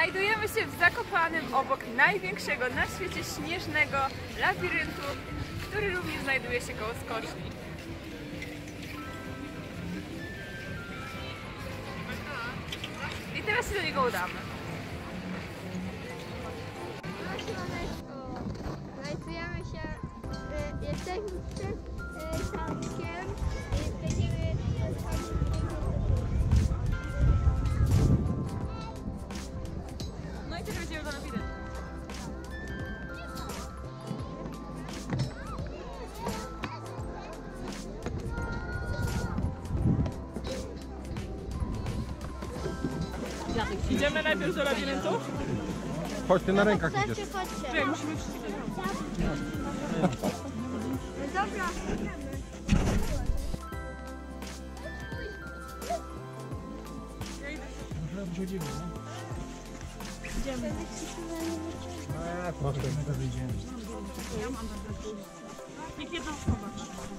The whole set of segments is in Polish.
Znajdujemy się w Zakopanem obok największego na świecie śnieżnego labiryntu, który również znajduje się koło skoczni. I teraz się do niego udamy. Znajdujemy się, jesteśmy przed zamkiem i będziemy No i teraz będziemy do labiryntu. Idziemy najpierw do labiryntu? Chodź, ty na rękach idziesz. Chodźcie. Musimy wszyscy. Dobra. Nikt nie zauważy.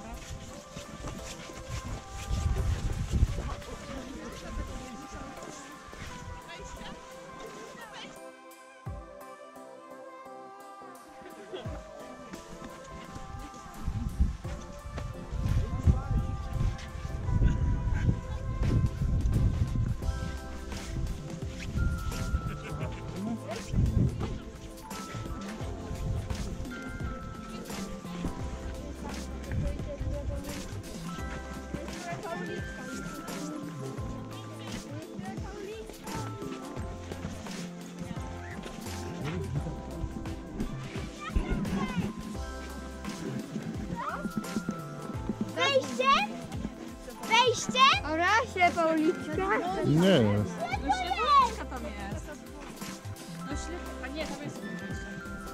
Wejście? Wejście? Oraz ślepa uliczka. Nie jest. No ślepka tam jest. No ślepka, a nie, tam jest wejście.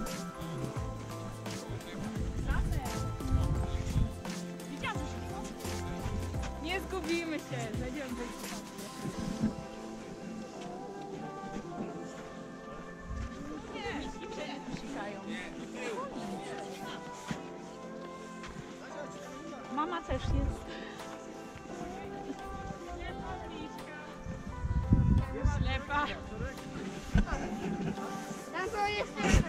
Nie zgubimy się, znajdziemy wejście. Mama też jest. Ślepa. Tam to jest.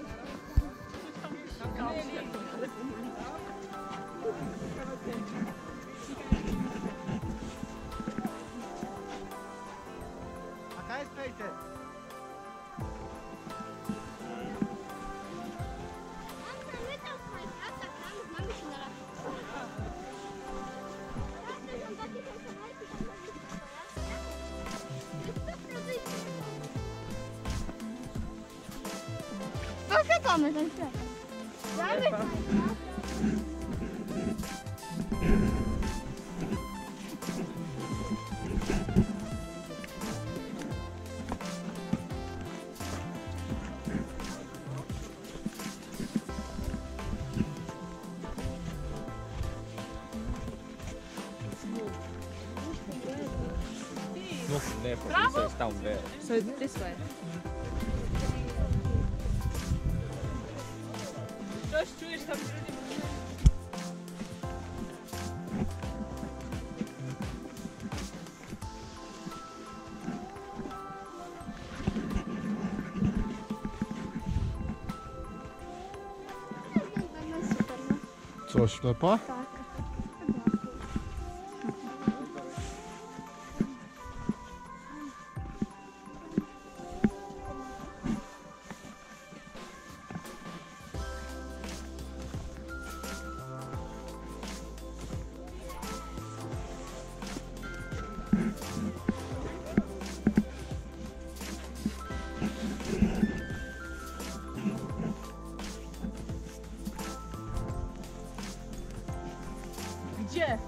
Acá es Peter. Poczekamy ten sklep. No, there, so it's down there. So this way. Coś czujesz tam? Co, ślepa? Tak. Gdzie?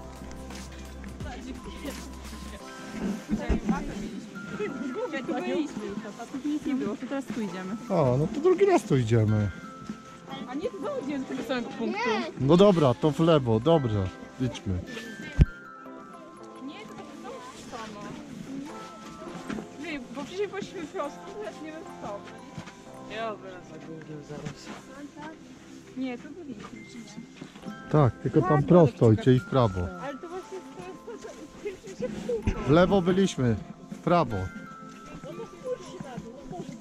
Gdzie tu byliśmy? A tu nic nie było, to teraz tu idziemy. A, no to drugi raz tu idziemy. A nie, to znowu idziemy do tego samego punktu. No dobra, to w lewo, dobrze. Idźmy. Nie, to znowu to samo. Nie, bo wcześniej poszliśmy prosto, teraz nie wiem co. Ja wraz za Google zaraz. Nie, to byliśmy. Tak, tylko tam prosto idźcie i w prawo. Ale to właśnie jest to, się w kółko. W lewo byliśmy, w prawo. No to spójrzcie na dół, no może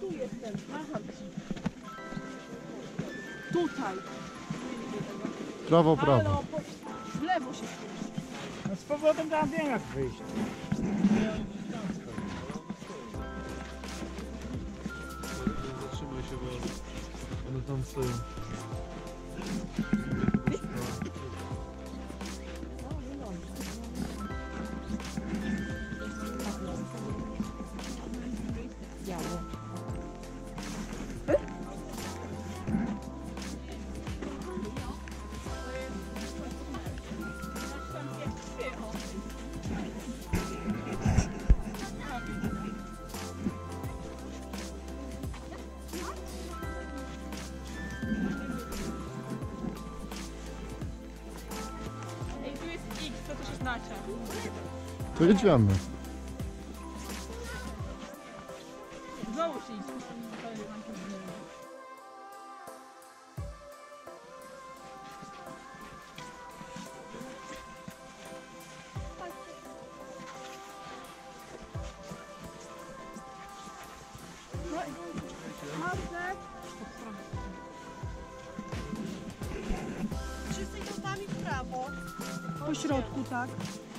Prawo, prawo. W lewo się. No z powrotem tam wiem jak wyjść. Zatrzymaj się, bo one tam stoją. Ej, tu jest X, co to się oznacza? To jedziemy. Znowu się iść. Wszyscy kątami w prawo. Po środku, tak.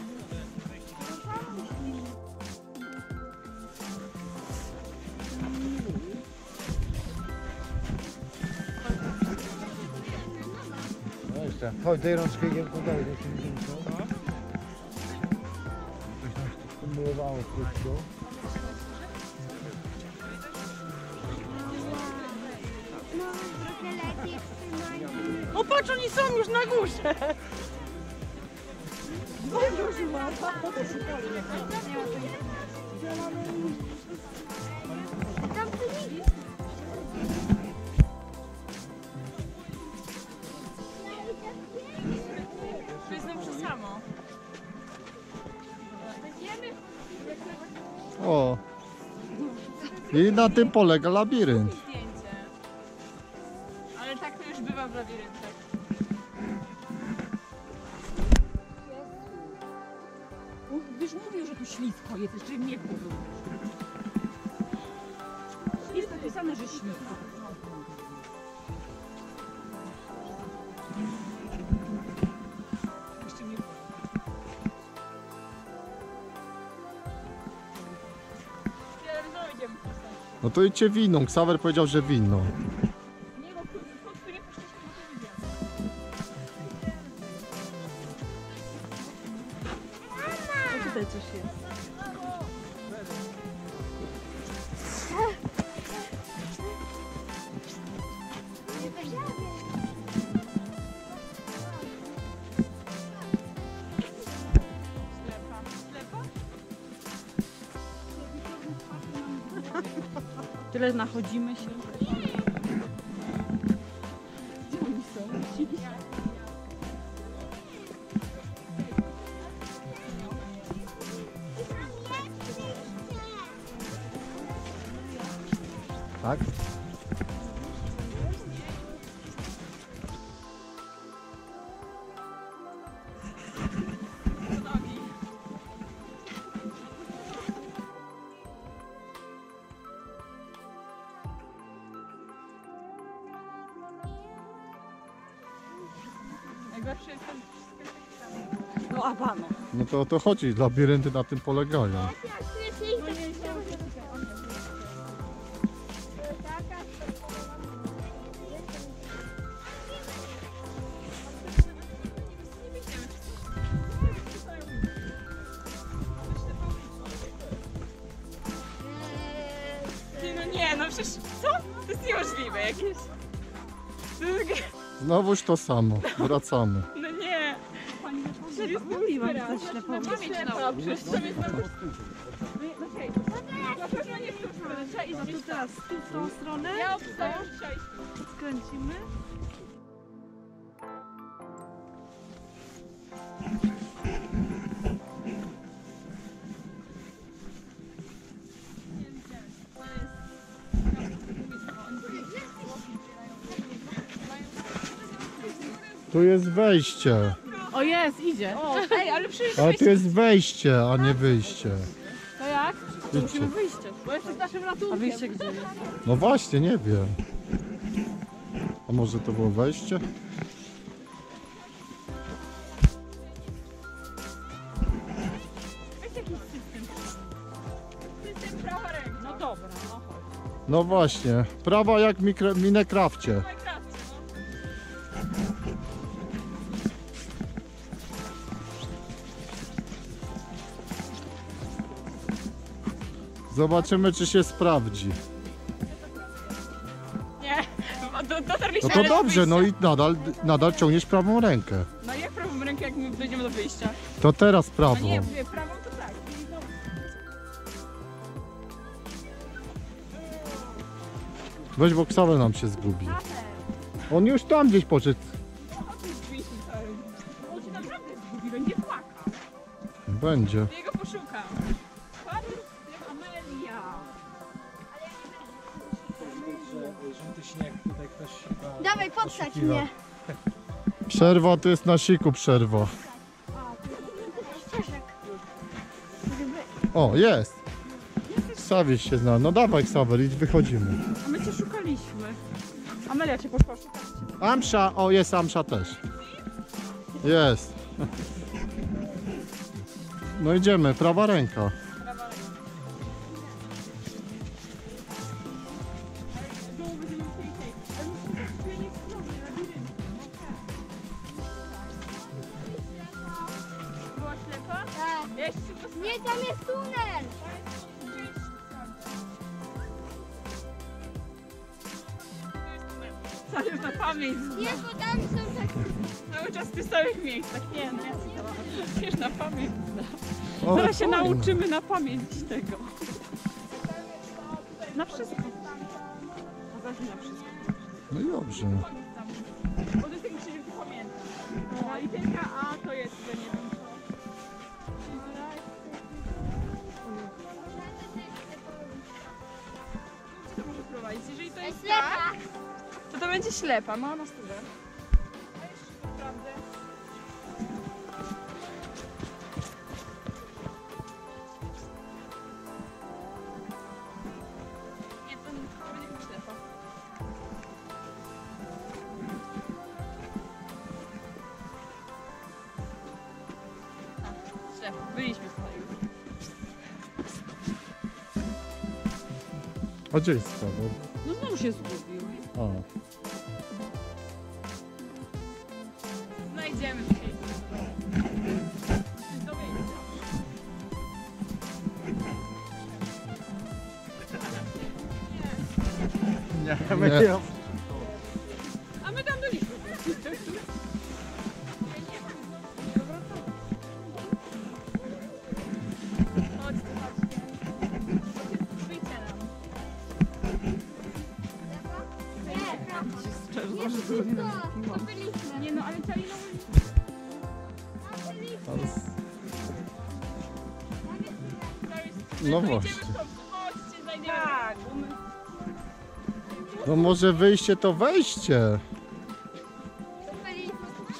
No jeszcze. Chodź, daj rączkę i tu dalej. Coś tam stymulowało wszystko. No, trochę lepiej trzymaj. O patrz, oni są już na górze. Tam tu widzisz? Tu jest nam to samo. O. I na tym polega labirynt. Zdjęcie. Ale tak to już bywa w labiryntach. Wiesz, mówił, że tu ślisko jest, jeszcze nie mówił. Jest napisane, że ślisko. Jeszcze nie było. Ja znowu idziemy. No to idźcie winną. Ksawer powiedział, że winną. Nie, bo tu nie poszliśmy, bo to widziałem. O, tutaj coś jest. Ślepa. Ślepa? Tyle nachodzimy się. Gdzie oni są? Tak? Najgorsze jest ten No a pano. No to o to chodzi. Labirynty na tym polegają. Ty, no nie, no przecież co? To jest niemożliwe jakieś. To jest... Znowuż to samo. Wracamy. No nie. Mówiłam, że to jest ślepo. Ślepa, przecież to jest na... No hej, na pewno nie w tą stronę, trzeba iść A tu teraz tu w tą stronę Ja obstawiam, że trzeba iść. skręcimy. Tu jest wejście. O jest, idzie. O, ej, ale przecież... Ale tu jest wejście, a nie wyjście. To jak? Idźcie. Wyjście. Bo jesteś naszym ratunkiem. A wyjście gdzie jest? No właśnie, nie wiem. A może to było wejście? No właśnie, prawa jak w Minecrafcie. Zobaczymy, czy się sprawdzi. Nie, dotarliśmy No to do dobrze, no wyjścia. i nadal ciągniesz prawą rękę. No jak prawą rękę, jak my dojdziemy do wyjścia? To teraz No prawą. nie, prawą to tak. No. Weź, bo Ksawel nam się zgubi. On już tam gdzieś poszedł. On się naprawdę zgubi, będzie płakał. Będzie. Jego poszukam. Amelia. Żółty śnieg, tutaj ktoś chyba... Dawaj, podsadź oszukiwał. mnie. Przerwa to jest na siku przerwa. Ścieżek. O, jest. Ksawiel się zna. No dawaj, Ksawer, idź, wychodzimy. A my cię szukaliśmy. Amelia cię poszła szukać. Amsza, o jest Amsza też. Jest. No idziemy, prawa ręka. Była ślepa? Tak. Ja jeszcze szybko Nie, tam jest tunel. Cały na pamięć. Nie, bo tam są takie... Cały czas w tych samych miejscach. Nie, no ja wiesz, na pamięć. O, Zaraz się fajne. nauczymy na pamięć tego. Na wszystko. Na wszystko. No i dobrze. Bo to jest taki krzyżyk, to pamiętam. No, literka A to jest, że nie wiem co. Co to może prowadzić? Jeżeli to jest tak, to będzie ślepa. No, na stówę. A jeszcze naprawdę. Nie, to nie będzie ślepa. Ślepa. Byliśmy tutaj już. A gdzie jest Ksawer? No znowu się zgubił. A. Znajdziemy dzisiaj. Do wyjścia. Nie. A my tam byliśmy. Chodźcie, chodźcie. Wyjdźcie nam. Nie, wszystko. To byliśmy. Nie no, ale Czalino... No właśnie. Chodźcie, znajdziemy. Tak, bo my... No może wyjście to wejście. To byliśmy.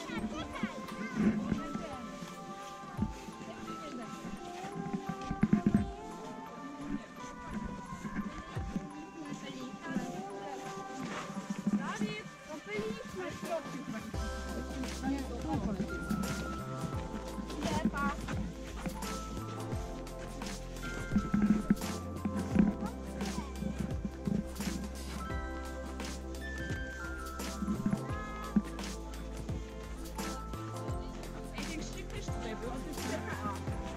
Największy też tutaj był, on to jest literka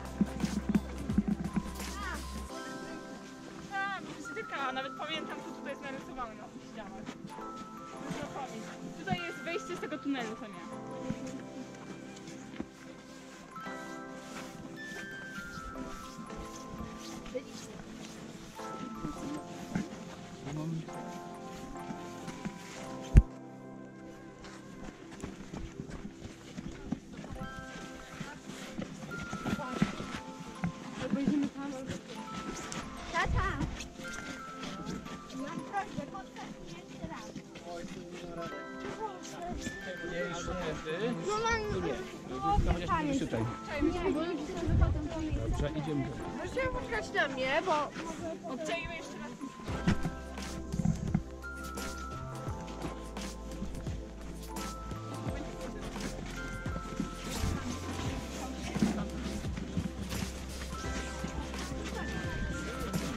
A. Tak, to jest literka A, nawet pamiętam, co tutaj jest narysowane na tych ścianach. Dużo pamięć. Tutaj jest wejście z tego tunelu, to nie. Tata. Mam prośbę, podsadź mnie jeszcze raz. No mam... Nie, pamięć. Tutaj. Nie, bo ludzie są wychodzą do mnie. Dobrze, idziemy. Możecie poczekać na mnie, bo odcięliśmy jeszcze raz.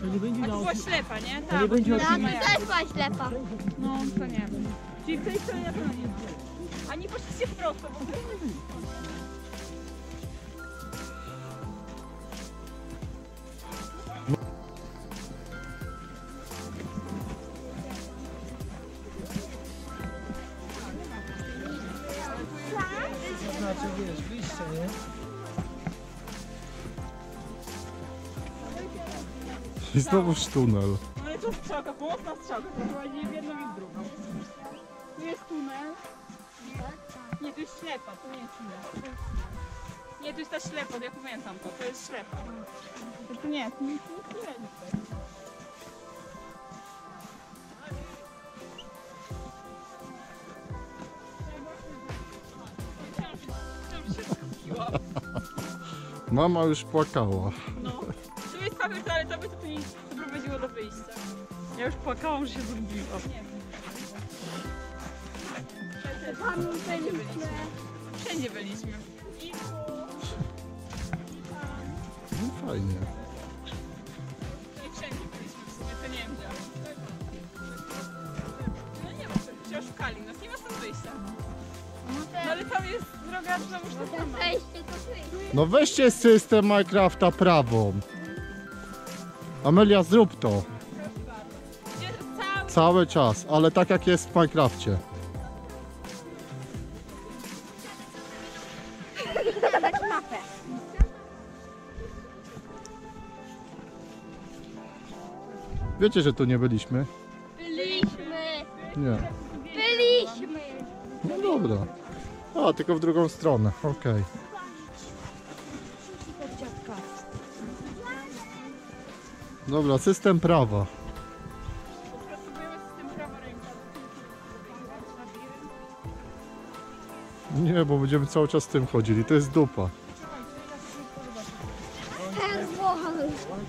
To nie będzie A to na była oczy. ślepa, nie? To Tak, nie będzie bo oczy. tu No, nie ma to jak. też była ślepa. No, to nie. Czyli w tej stronie na pewno nie jest. A nie poszliście prosto, bo Znaczy wiesz, liście, nie? I znowuż tunel. no ale to strzałka, pomocna strzałka, to prowadzi w jedną i w drugą. Tu jest tunel. Nie, to jest ślepa, to nie jest tunel. Nie, to jest ta ślepa, ja pamiętam to jest ślepa. To nie, to nic nie będzie tutaj. Mama już płakała. No, tu jest papier toaletowy, to nie doprowadziło do wyjścia. Ja już płakałam, że się zgubiłam. Nie wiem. Wszędzie byliśmy. Wszędzie byliśmy. I tu, No fajnie. no i wszędzie byliśmy. W sumie to nie wiem gdzie. No nie ma, się oszukali nas, nie ma stąd wyjścia. No ale tam jest droga, to już to sama. Wejście to wyjście. No weźcie system Minecrafta prawą. Amelia, zrób to. Gdzie cały... Cały czas, ale tak jak jest w Minecrafcie. Dać mapę. Wiecie, że tu nie byliśmy? Byliśmy. Nie. Byliśmy. No dobra. A, tylko w drugą stronę. Okej. Dobra, system prawa. Spróbujemy system prawa ręka. Nie, bo będziemy cały czas tym chodzili. To jest dupa. Czerwony.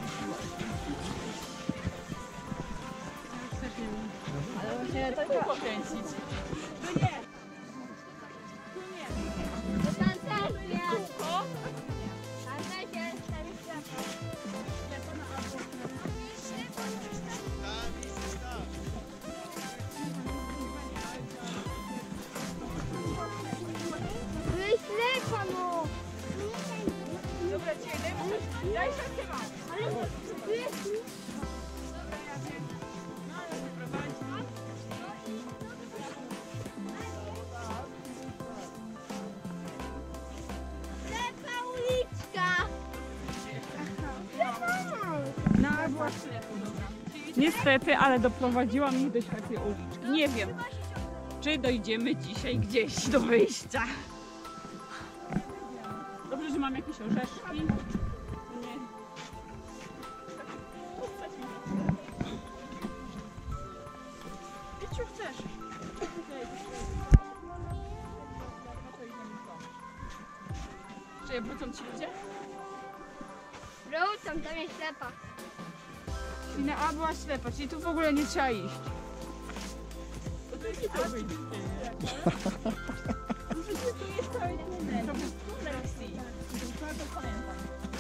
Tu pokręcić. Tu nie. Tu nie. To tam też jest. O! Tam też jest. Tam jest ślepa. Ślepa, no. Dobra, cię, daj szafkę mam. Ale tu jest... Dobra, ja wiem. No ale wyprowadź. Ślepa uliczka. No, była ślepa, dobra. Niestety, ale doprowadziła mnie do ślepej uliczki. Nie wiem, czy dojdziemy dzisiaj gdzieś do wyjścia. Dobrze, że mam jakieś orzeszki. Nie. Idź, chcesz. Czy wrócą ci ludzie? Wrócą, tam jest ślepa. Czyli na A była ślepa, czyli tu w ogóle nie trzeba iść. To tu nie to wyjdzie. Może tu jest cały tunel. To był tunel C. To pamiętam.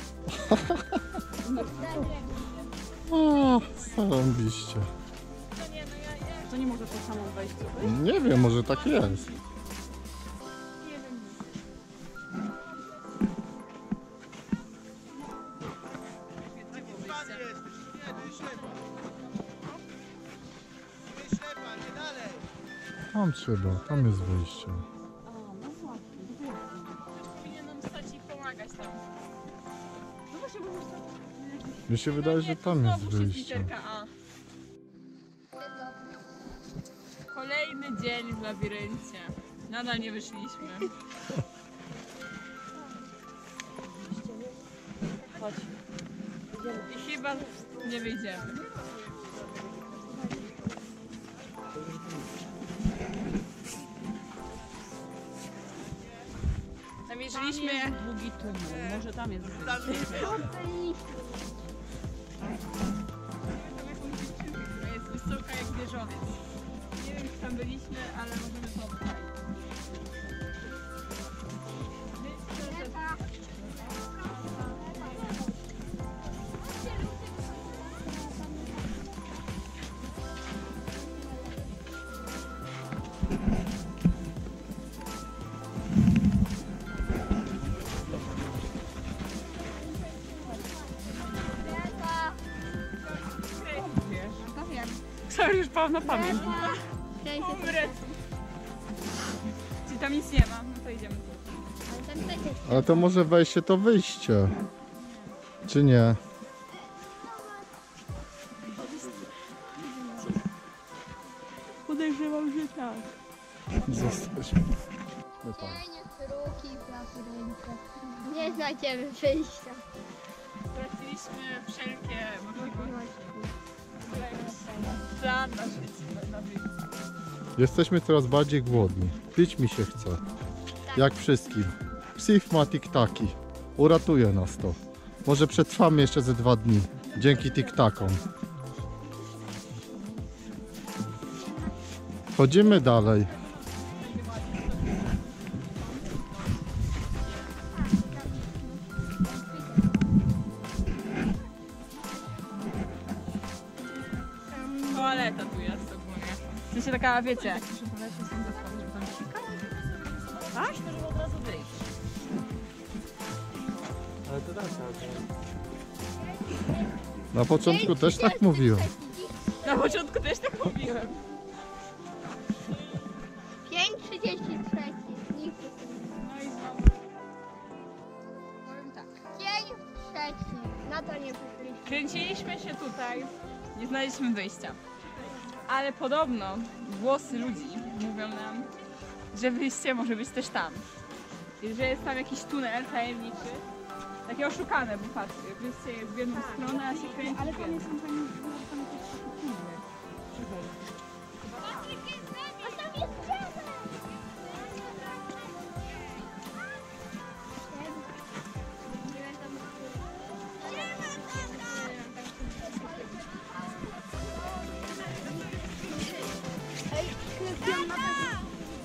O, zarąbiście. No nie, no ja... To nie może to samo wejście. Nie wiem, może tak jest. Nie wiem. Pan jest! Nie, to jest ślepa. To jest ślepa, nie dalej. Tam trzeba, tam jest wyjście. Ktoś powinien nam stać i pomagać tam. No właśnie, bo już to... Mi się wydaje, że tam jest Znowu wyjście. literka A. Kolejny dzień w labiryncie. Nadal nie wyszliśmy. Chodź. I chyba nie wyjdziemy. Namierzyliśmy długi tunel. Może tam jest wyjście. Która jest wysoka jak wieżowiec. Nie wiem, czy tam byliśmy, ale możemy pomóc. Wykopałam na pamięć. Szczęście. Czyli tam nic nie ma, no to idziemy tu. Ale tam też jest. Ale to może wejście to wyjście. Czy nie? Podejrzewam, że tak. Jesteśmy. Cienie, kruki, labirynty. Nie znajdziemy wyjścia. Straciliśmy wszelkie możliwości. Plan na życie, na wyjście. Jesteśmy coraz bardziej głodni. Pić mi się chce. Jak wszystkim. Psif ma tiktaki. Uratuje nas to. Może przetrwamy jeszcze ze 2 dni. Dzięki tiktakom. Chodzimy dalej. Toaleta tu jest ogólnie. W sensie taka, wiecie. Tak? Żeby od razu wyjść. Ale to nasza. Na początku też tak mówiłem. Na początku też tak mówiłem. 5:33. No i znowu. Powiem tak. Dzień trzeci. Na to nie przyszliśmy. Kręciliśmy się tutaj, nie znaleźliśmy wyjścia. Ale podobno głosy ludzi mówią nam, że wyjście może być też tam. I że jest tam jakiś tunel tajemniczy. Takie oszukane, bo patrzcie, wyjście jest w jedną stronę, a się kręci. Ale tam jest A tam jest drzewo! Ej, sklepiam na pewno.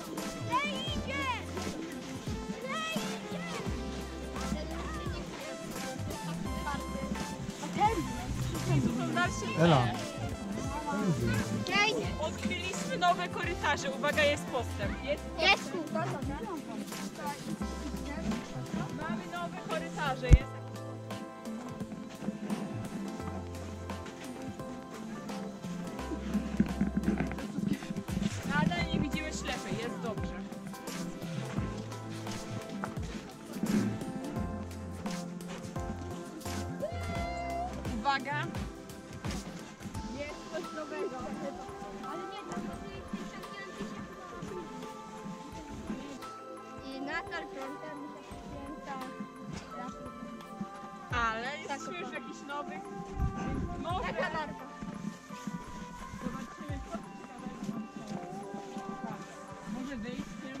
Ela. Odkryliśmy nowe korytarze, uwaga, jest postęp. Jest kółko. Mamy nowe korytarze, jest. Nadal nie widzimy ślepej, jest dobrze. Uwaga! Jest coś nowego. Ale nie, to i nadal piąta mi się przyjęta. Ale jesteśmy już w jakichś nowych. Może. Taka narka. Zobaczymy, co tu ciekawego. Może wyjście.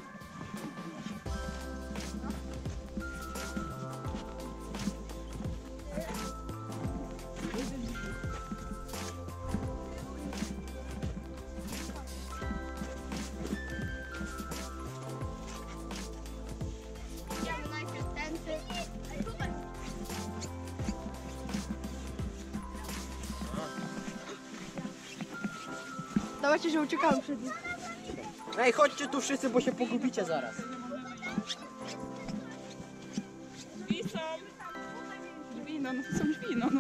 Idziemy najpierw tędy. Zobaczcie, że uciekamy przed nim. Ej, chodźcie tu wszyscy, bo się pogubicie zaraz. Drzwi są. Drzwi, no to są drzwi, no.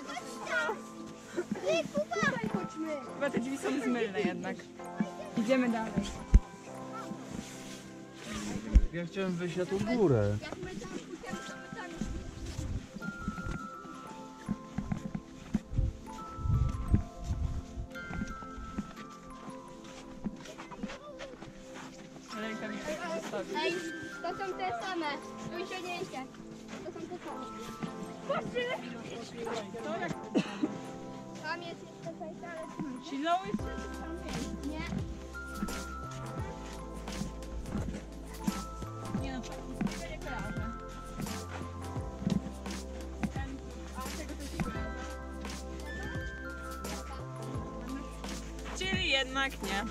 Ty, Kuba! Chodźmy. Chyba te drzwi są zmylne jednak. Idziemy dalej. Ja chciałem wyjść na tą górę. Jak my tam pójdziemy, to my tam Rękawice zostawię. Ej, to są te same. Spójrzcie. To są te same. Patrzcie! Tam jest jeszcze coś, ale Siloły wszędzie tam jest. nie. Nie no, tego nie kojarzę. A tego też nie kojarzę. Czyli jednak nie.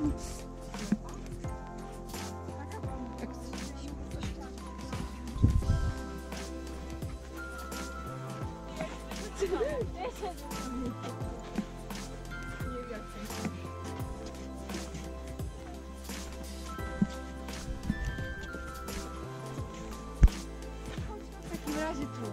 W takim razie tu.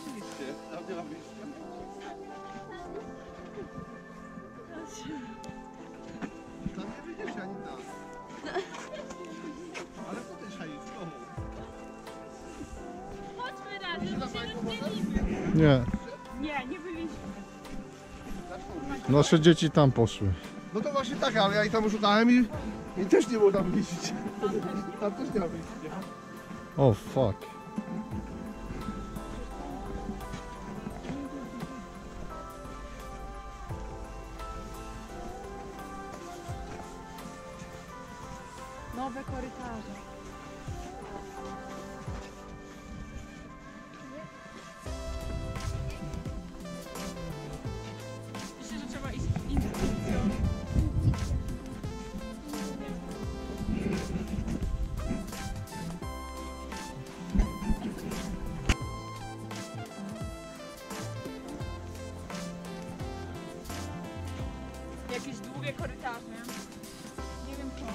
wyjście. Tam nie ma wyjścia. Tam nie wyjdziesz ani tam. Ale po tej szali znowu. Chodźmy razem, bo się rozdzielimy. Nie, Nie, nie byliśmy. nasze dzieci tam poszły. No to właśnie tak, ale ja ich tam szukałem i też nie było tam wyjść. Tam też nie ma wyjścia. O fuck. Nowe korytarze. Myślę, że trzeba iść instrukcją. Jakieś długie korytarze. Nie wiem co.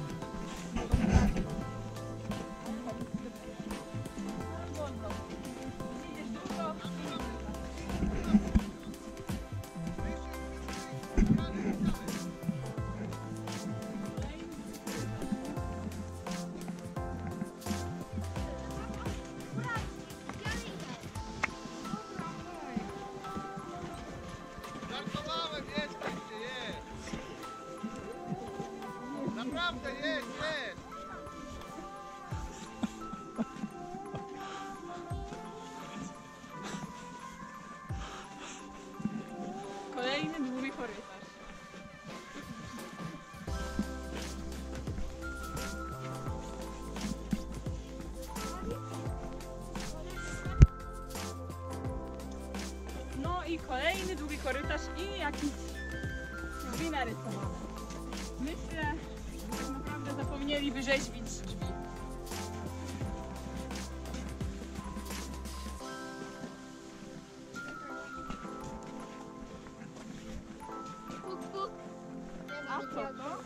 Żartowałem, jest tam gdzie jest. Naprawdę jest, jest. Kolejny długi korytarz. No i kolejny długi korytarz i jakiś drzwi narysowane. Myślę, że tak naprawdę zapomnieli wyrzeźbić drzwi. Puk, puk. A co to?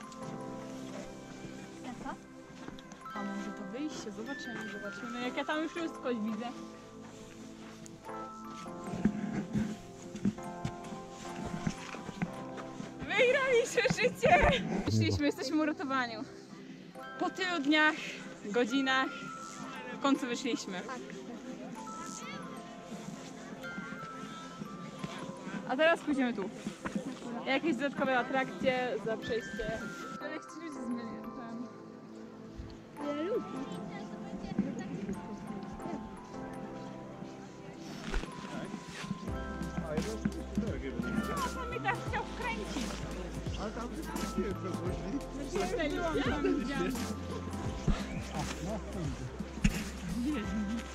A może to wyjście? Zobaczymy. Jak ja tam już wszystko widzę. Wygraliśmy życie! Wyszliśmy, jesteśmy uratowani. Po tylu dniach, godzinach, w końcu wyszliśmy. A teraz pójdziemy tu. Jakieś dodatkowe atrakcje za przejście. Ale chcieli zmienić. Ale ludzi. On mi tak chciał wkręcić. Ale tam wszyscy nie przeszli. Wkręciłam tam widziałam.